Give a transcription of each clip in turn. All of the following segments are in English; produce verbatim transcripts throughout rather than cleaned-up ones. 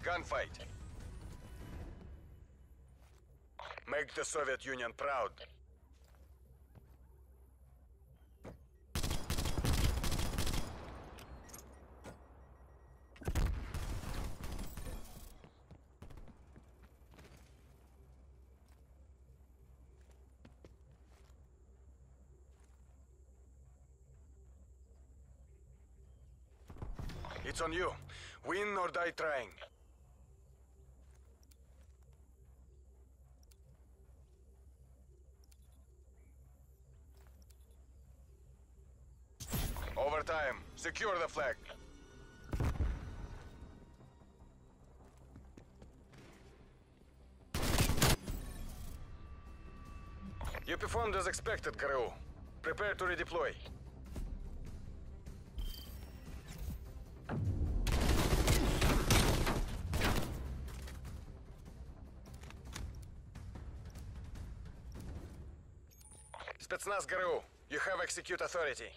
Gunfight. Make the Soviet Union proud. It's on you. Win or die trying. Overtime. Secure the flag. You performed as expected, Gru. Prepare to redeploy. Spetsnaz Gru, you have execute authority.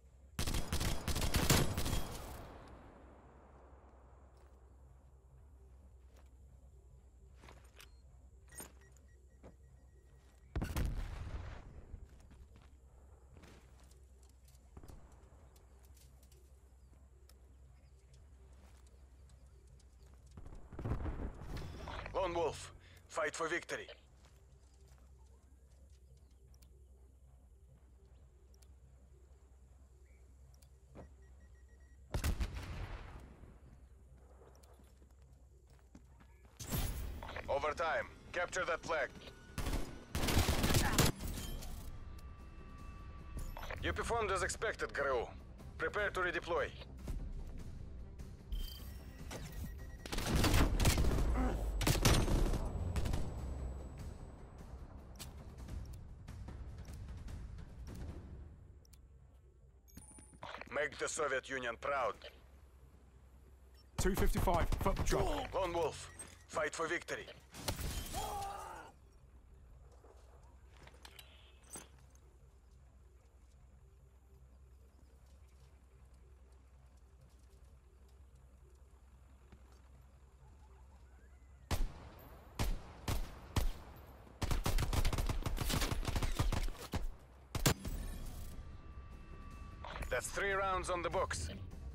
Lone Wolf, fight for victory. Overtime. Capture that flag. You performed as expected, Gru. Prepare to redeploy. Make the Soviet Union proud. two fifty-five, foot patrol. Lone Wolf, fight for victory. That's three rounds on the books.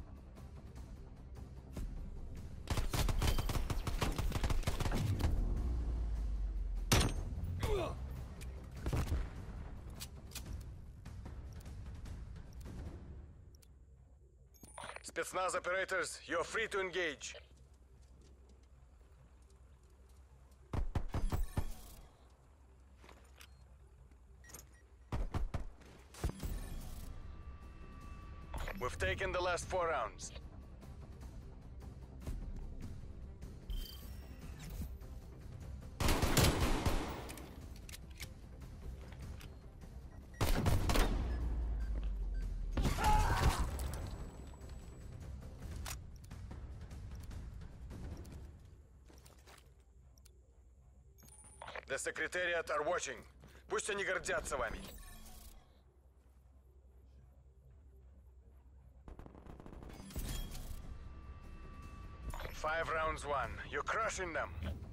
Spetsnaz operators, you're free to engage. We've taken the last four rounds. The Secretariat are watching. Пусть они гордятся вами. Five rounds won. You're crushing them.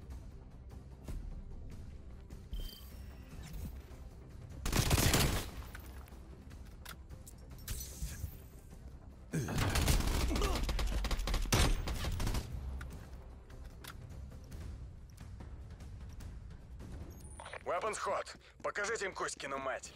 Weapons hot. Покажите им Коськину мать.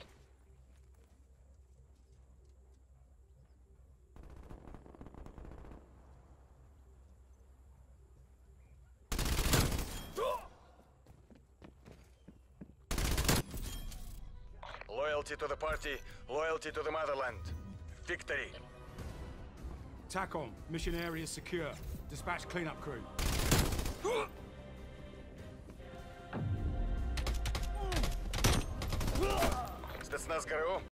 Loyalty to the party, loyalty to the motherland. Victory. TACOM, mission area secure. Dispatch cleanup crew. Spetsnaz ГРУ.